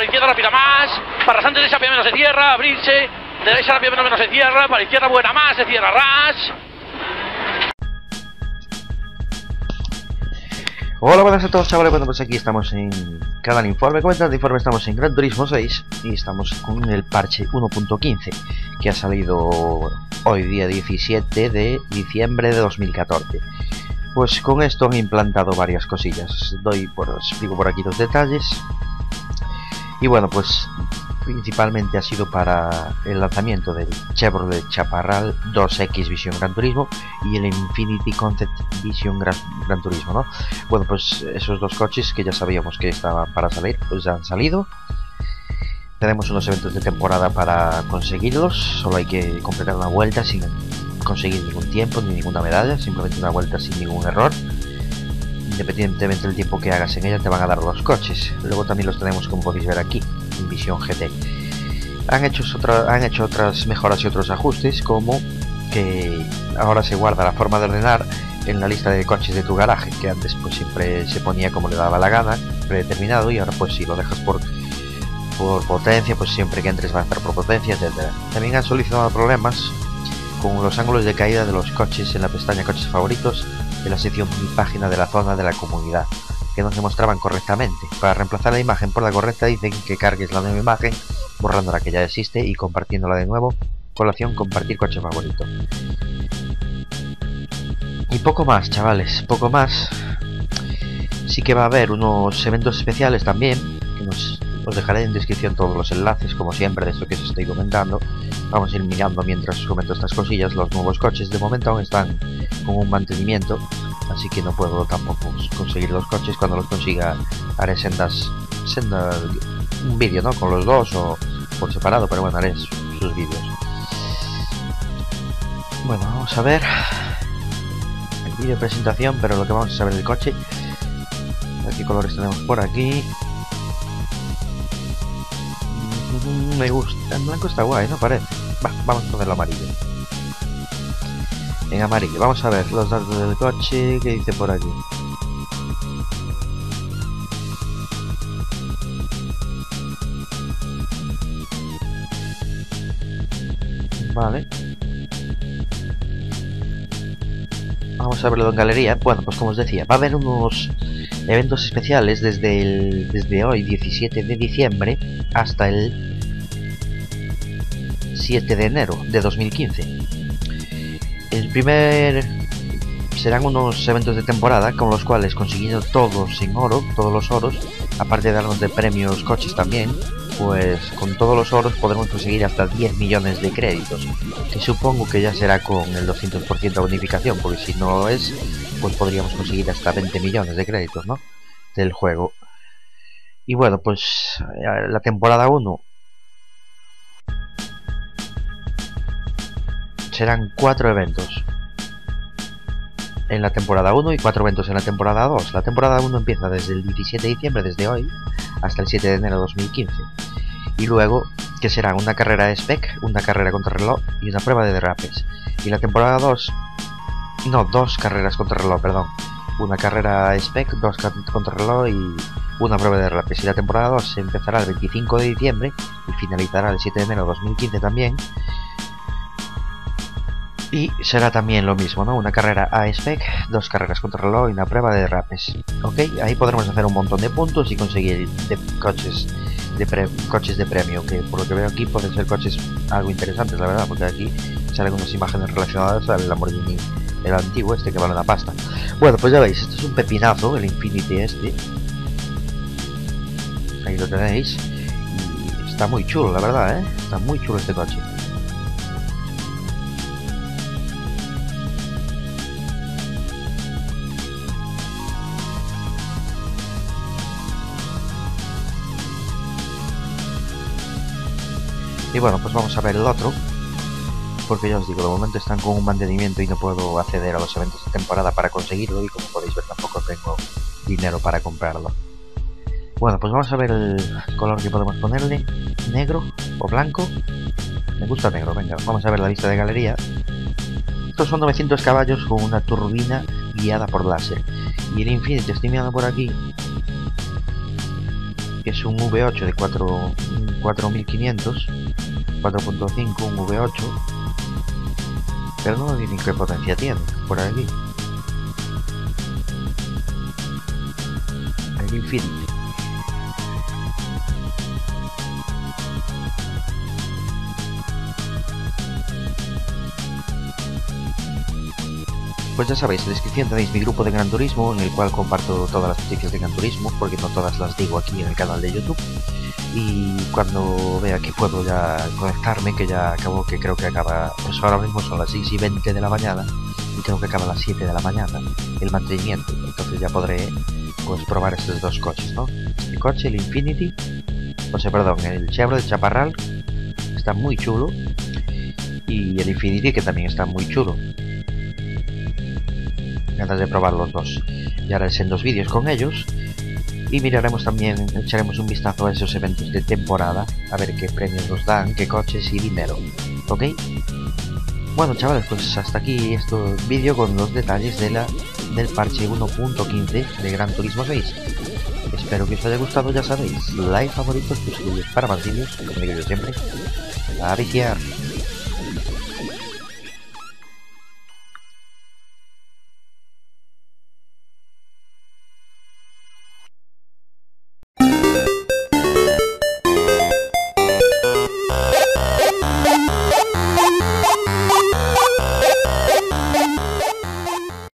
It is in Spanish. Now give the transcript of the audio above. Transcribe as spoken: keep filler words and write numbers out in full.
izquierda rápida más, para Santos derecha menos se cierra, abrirse, derecha rápida menos menos se cierra, para izquierda buena más, se cierra ras. Hola, buenas a todos, chavales. Bueno, pues aquí estamos en Canal Informe. Comentando Informe, estamos en Gran Turismo seis y estamos con el parche uno punto quince que ha salido, bueno, hoy día diecisiete de diciembre de dos mil catorce. Pues con esto han implantado varias cosillas. Doy por, explico por aquí los detalles. Y bueno, pues principalmente ha sido para el lanzamiento del Chevrolet Chaparral dos X Vision Gran Turismo y el Infiniti Concept Vision Gran, Gran Turismo, ¿no? Bueno, pues esos dos coches que ya sabíamos que estaban para salir, pues ya han salido. Tenemos unos eventos de temporada para conseguirlos, solo hay que completar una vuelta sin conseguir ningún tiempo ni ninguna medalla, simplemente una vuelta sin ningún error. Independientemente del tiempo que hagas en ella, te van a dar los coches. Luego también los tenemos, como podéis ver aquí, en Vision G T. Han hecho, otra, han hecho otras mejoras y otros ajustes, como que ahora se guarda la forma de ordenar en la lista de coches de tu garaje, que antes pues siempre se ponía como le daba la gana, predeterminado, y ahora pues si lo dejas por, por potencia, pues siempre que entres va a estar por potencia, etcétera. También han solucionado problemas con los ángulos de caída de los coches en la pestaña Coches Favoritos de la sección Mi Página de la zona de la comunidad, que no se mostraban correctamente. Para reemplazar la imagen por la correcta, dicen que cargues la nueva imagen borrando la que ya existe y compartiéndola de nuevo con la opción Compartir Coche Favorito. Y poco más, chavales, poco más. Sí que va a haber unos eventos especiales también, que nos, os dejaré en descripción todos los enlaces, como siempre, de esto que os estoy comentando. Vamos a ir mirando mientras os comento estas cosillas. Los nuevos coches de momento aún están con un mantenimiento, así que no puedo tampoco conseguir los coches. Cuando los consiga haré sendas, sendas un vídeo, ¿no? Con los dos o por separado, pero bueno, haré sus vídeos. Bueno, vamos a ver el vídeo de presentación, pero lo que vamos a saber del coche. ¿Qué colores tenemos por aquí? Me gusta, en blanco está guay, ¿no? Parece. Va, vamos a ponerlo amarillo. En amarillo, vamos a ver los datos del coche. ¿Qué dice por aquí? Vale. Vamos a verlo en galería. Bueno, pues como os decía, va a haber unos eventos especiales desde el desde hoy, diecisiete de diciembre, hasta el siete de enero de dos mil quince. El primer serán unos eventos de temporada con los cuales, consiguiendo todos en oro, todos los oros, aparte de darnos de premios coches también, pues con todos los oros podremos conseguir hasta diez millones de créditos, que supongo que ya será con el doscientos por ciento de bonificación, porque si no lo es, pues podríamos conseguir hasta veinte millones de créditos, ¿no? Del juego. Y bueno, pues la temporada uno serán cuatro eventos en la temporada uno y cuatro eventos en la temporada dos. La temporada uno empieza desde el diecisiete de diciembre, desde hoy, hasta el siete de enero de dos mil quince. Y luego, que será una carrera de spec, una carrera contrarreloj y una prueba de derrapes. Y la temporada dos, no, dos carreras contrarreloj, perdón. Una carrera spec, dos contrarreloj y una prueba de derrapes. Y la temporada dos empezará el veinticinco de diciembre y finalizará el siete de enero de dos mil quince también. Y será también lo mismo, ¿no? Una carrera A-Spec, dos carreras contrarreloj y una prueba de derrapes. Ok, ahí podremos hacer un montón de puntos y conseguir de coches, de pre coches de premio, que por lo que veo aquí pueden ser coches algo interesantes, la verdad, porque aquí salen unas imágenes relacionadas al Lamborghini, el antiguo este, que vale una pasta. Bueno, pues ya veis, esto es un pepinazo, el Infiniti este. Ahí lo tenéis. Y está muy chulo, la verdad, ¿eh? Está muy chulo este coche. Y bueno, pues vamos a ver el otro, porque ya os digo, de momento están con un mantenimiento y no puedo acceder a los eventos de temporada para conseguirlo, y como podéis ver tampoco tengo dinero para comprarlo. Bueno, pues vamos a ver el color que podemos ponerle, negro o blanco. Me gusta negro, venga, vamos a ver la lista de galería. Estos son novecientos caballos con una turbina guiada por láser. Y el Infiniti, estoy mirando por aquí, es un V ocho de cuatro mil quinientos, cuatro punto cinco, un V ocho, pero no dicen qué potencia tiene por aquí. El Infinity. Pues ya sabéis, en la descripción tenéis mi grupo de Gran Turismo, en el cual comparto todas las noticias de Gran Turismo, porque no todas las digo aquí en el canal de YouTube. Y cuando vea que puedo ya conectarme, que ya acabo, que creo que acaba, pues ahora mismo son las seis y veinte de la mañana, y creo que acaba a las siete de la mañana, el mantenimiento. Entonces ya podré, pues, probar estos dos coches, ¿no? El coche, el Infinity, o sea, perdón, el Chevrolet Chaparral, está muy chulo, y el Infinity, que también está muy chulo. Ganas de probar los dos. Y ahora en dos vídeos con ellos. Y miraremos también, echaremos un vistazo a esos eventos de temporada. A ver qué premios nos dan, qué coches y dinero. ¿Ok? Bueno, chavales, pues hasta aquí este vídeo con los detalles de la del parche uno punto quince de Gran Turismo seis. Espero que os haya gustado, ya sabéis. Like, favoritos, suscribiros para más vídeos, como digo yo siempre. A viciar.